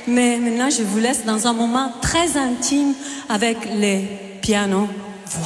Mais maintenant, je vous laisse dans un moment très intime avec les pianos-voix.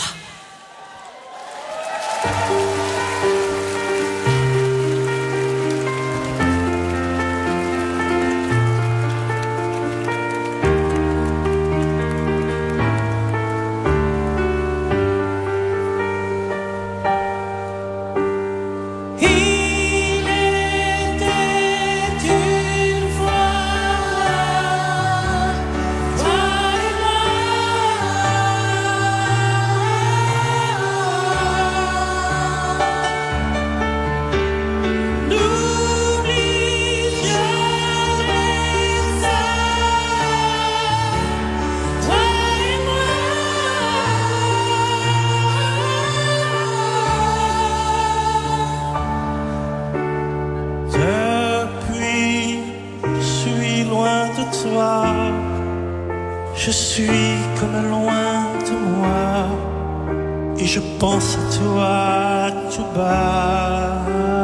Je suis comme loin de moi et je pense à toi tout bas.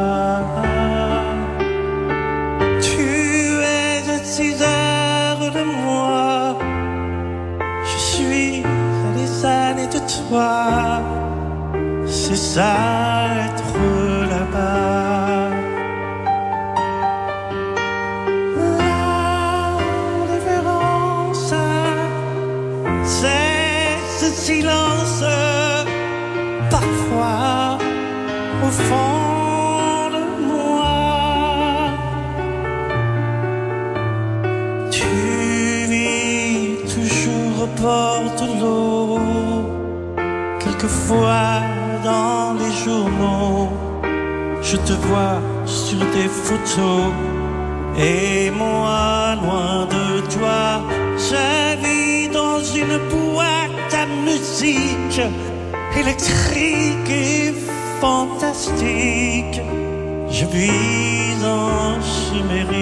Tu es à 6 heures de moi, je suis à des années de toi. C'est ça être là-bas. Silence, parfois au fond de moi. Tu vis toujours au bord de l'eau, quelquefois dans les journaux. Je te vois sur des photos et moi loin de toi. Je vis dans une boîte à musique électrique et fantastique. Je vis en chimérique.